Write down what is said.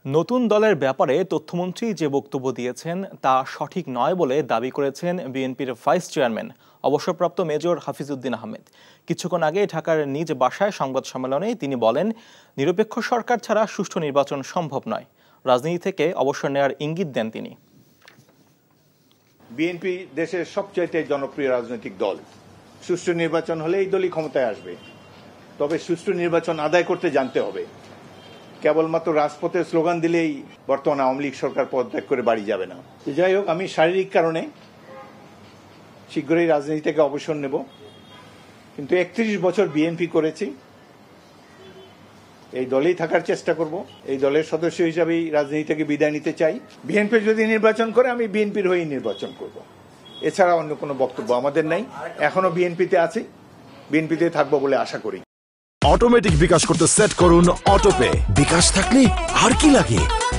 নতুন দলের ব্যাপারে তথ্যমন্ত্রী যে বক্তব্য দিয়েছেন তা সঠিক নয় বলে দাবি করেছেন বিএনপির ভাইস চেয়ারম্যান অবসরপ্রাপ্ত মেজর হাফিজউদ্দিন আহমেদ। কিছুক্ষণ আগে ঢাকার নিজ বাসায় সংবাদ সম্মেলনে তিনি বলেন, নিরপেক্ষ সরকার ছাড়া সুষ্ঠু নির্বাচন সম্ভব নয়। রাজনীতি থেকে অবসর নেওয়ার ইঙ্গিত দেন তিনি। বিএনপি দেশের সবচেয়ে জনপ্রিয় রাজনৈতিক দল। সুষ্ঠু নির্বাচন হলে এই দলই ক্ষমতায় আসবে। তবে সুষ্ঠু নির্বাচন আদায় করতে জানতে হবে। কেবলমাত্র রাজপথে স্লোগান দিলেই বর্তমান আওয়ামী লীগ সরকার পদত্যাগ করে বাড়ি যাবে না। যাই হোক, আমি শারীরিক কারণে শীঘ্রই রাজনীতি থেকে অবসর নেব, কিন্তু 31 বছর বিএনপি করেছি, এই দলেই থাকার চেষ্টা করব। এই দলের সদস্য হিসাবেই রাজনীতি থেকে বিদায় নিতে চাই। বিএনপি যদি নির্বাচন করে আমি বিএনপির হয়েই নির্বাচন করব, এছাড়া অন্য কোনো বক্তব্য আমাদের নাই। এখনো বিএনপিতে আছি, বিএনপিতে থাকবো বলে আশা করি। অটোমেটিক বিকাশ করতে সেট করুন অটোপে। বিকাশ থাকলে আর কি লাগে।